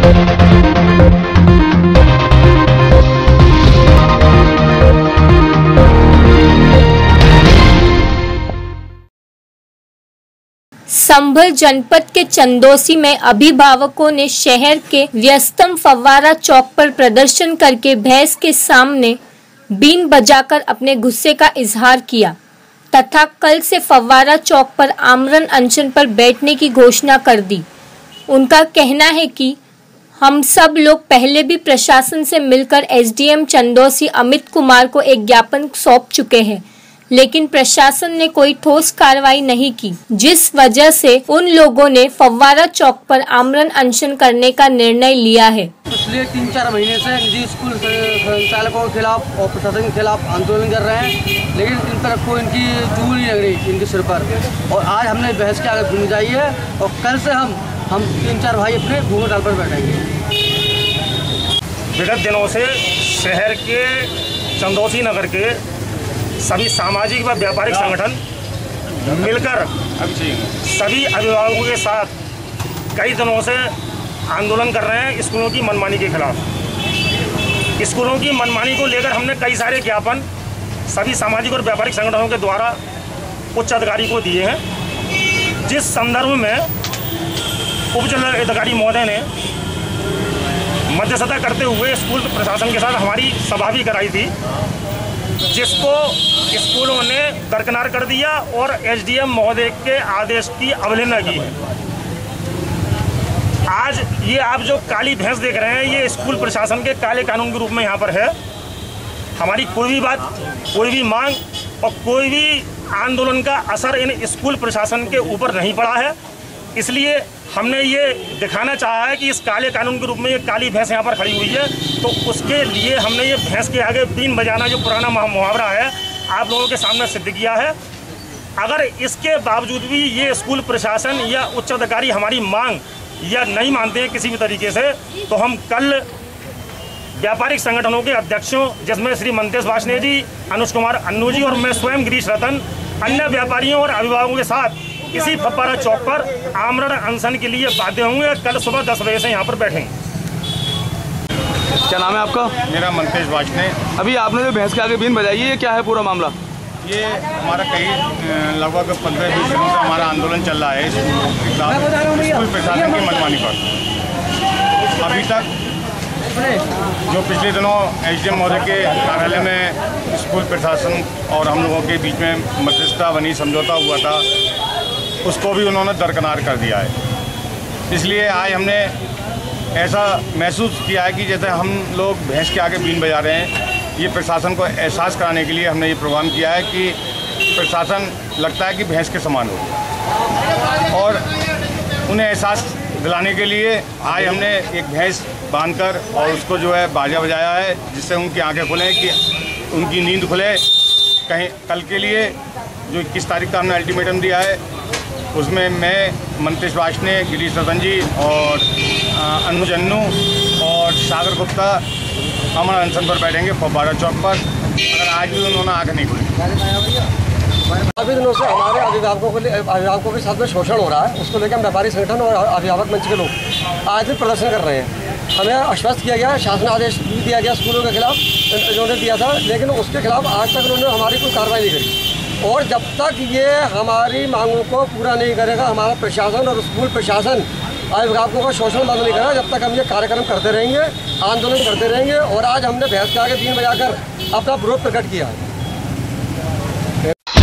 संभल जनपद के चंदौसी में अभिभावकों ने शहर के व्यस्तम फव्वारा चौक पर प्रदर्शन करके भैंस के सामने बीन बजाकर अपने गुस्से का इजहार किया तथा कल से फव्वारा चौक पर आमरण अनशन पर बैठने की घोषणा कर दी। उनका कहना है कि हम सब लोग पहले भी प्रशासन से मिलकर एसडीएम चंदौसी अमित कुमार को एक ज्ञापन सौंप चुके हैं, लेकिन प्रशासन ने कोई ठोस कार्रवाई नहीं की, जिस वजह से उन लोगों ने फव्वारा चौक पर आमरण अनशन करने का निर्णय लिया है। पिछले 3-4 महीने से निजी स्कूल संचालकों के खिलाफ और प्रशासन के खिलाफ आंदोलन कर रहे हैं, लेकिन इन तरफ को इनकी जू नहीं लग रही इनके सिर पर। और आज हमने बहस के आगे घूम जाई है और कल से हम 3-4 भाई अपने भूमि डाल पर बैठेंगे। विगत दिनों से शहर के चंदौसी नगर के सभी सामाजिक व व्यापारिक संगठन मिलकर सभी अभिभावकों के साथ कई दिनों से आंदोलन कर रहे हैं स्कूलों की मनमानी के खिलाफ। स्कूलों की मनमानी को लेकर हमने कई सारे ज्ञापन सभी सामाजिक और व्यापारिक संगठनों के द्वारा उच्च अधिकारी को दिए हैं, जिस संदर्भ में उप जिलाधिकारी महोदय ने मध्यस्थता करते हुए स्कूल प्रशासन के साथ हमारी सभा भी कराई थी, जिसको स्कूलों ने दरकिनार कर दिया और एसडीएम महोदय के आदेश की अवहेलना की है। आज ये आप जो काली भैंस देख रहे हैं, ये स्कूल प्रशासन के काले कानून के रूप में यहाँ पर है। हमारी कोई भी बात, कोई भी मांग और कोई भी आंदोलन का असर इन स्कूल प्रशासन के ऊपर नहीं पड़ा है। इसलिए हमने ये दिखाना चाहा है कि इस काले कानून के रूप में ये काली भैंस यहाँ पर खड़ी हुई है, तो उसके लिए हमने ये भैंस के आगे बीन बजाना जो पुराना मुहावरा है आप लोगों के सामने सिद्ध किया है। अगर इसके बावजूद भी ये स्कूल प्रशासन या उच्च अधिकारी हमारी मांग या नहीं मानते हैं किसी भी तरीके से, तो हम कल व्यापारिक संगठनों के अध्यक्षों जिसमें श्री मंतेश वासने जी, अनुज कुमार अन्नू जी और मैं स्वयं गिरीश रतन अन्य व्यापारियों और अभिभावकों के साथ इसी फव्वारा चौक पर आमरण अनशन के लिए बाध्य होंगे। कल सुबह 10 बजे से यहाँ पर बैठेंगे। क्या नाम है आपका? मेरा मंतेश वासने। अभी आपने जो भैंस के आगे बीन बजाई है, ये क्या है पूरा मामला? ये हमारा लगभग 15-20 दिनों से हमारा आंदोलन चल रहा है स्कूल प्रशासन की मनमानी पर। अभी तक जो पिछले दिनों एसडीएम महोदय के कार्यालय में स्कूल प्रशासन और हम लोगों के बीच में मध्यस्थता बनी, समझौता हुआ था, उसको भी उन्होंने दरकिनार कर दिया है। इसलिए आज हमने ऐसा महसूस किया है कि जैसे हम लोग भैंस के आगे बीन बजा रहे हैं। ये प्रशासन को एहसास कराने के लिए हमने ये प्रोग्राम किया है कि प्रशासन लगता है कि भैंस के समान हो, और उन्हें एहसास दिलाने के लिए आज हमने एक भैंस बांधकर और उसको जो है बाजा बजाया है, जिससे उनकी आंखें खुलें, कि उनकी नींद खुले। कहीं कल के लिए जो 21 तारीख का हमने अल्टीमेटम दिया है, उसमें मैं मंतेश वासने, गिरीश रतन जी और अनुज अन्नू और सागर गुप्ता अमर अनशन पर बैठेंगे फव्वारा चौक पर, अगर आज भी उन्होंने आंखें नहीं खुली। काफ़ी दिनों से हमारे अभिभावकों के साथ में शोषण हो रहा है, उसको लेकर हम व्यापारी संगठन और अभिभावक मंच के लोग आज भी प्रदर्शन कर रहे हैं। हमें आश्वस्त किया गया, शासन आदेश भी दिया गया स्कूलों के खिलाफ, इन्होंने दिया था, लेकिन उसके खिलाफ आज तक उन्होंने हमारी कोई कार्रवाई नहीं करी। और जब तक ये हमारी मांगों को पूरा नहीं करेगा, हमारा प्रशासन और स्कूल प्रशासन अभिभावकों का शोषण बंद नहीं करेगा, जब तक हम ये कार्यक्रम करते रहेंगे, आंदोलन करते रहेंगे। और आज हमने भैंस के आगे बीन बजाकर अपना विरोध प्रकट किया है।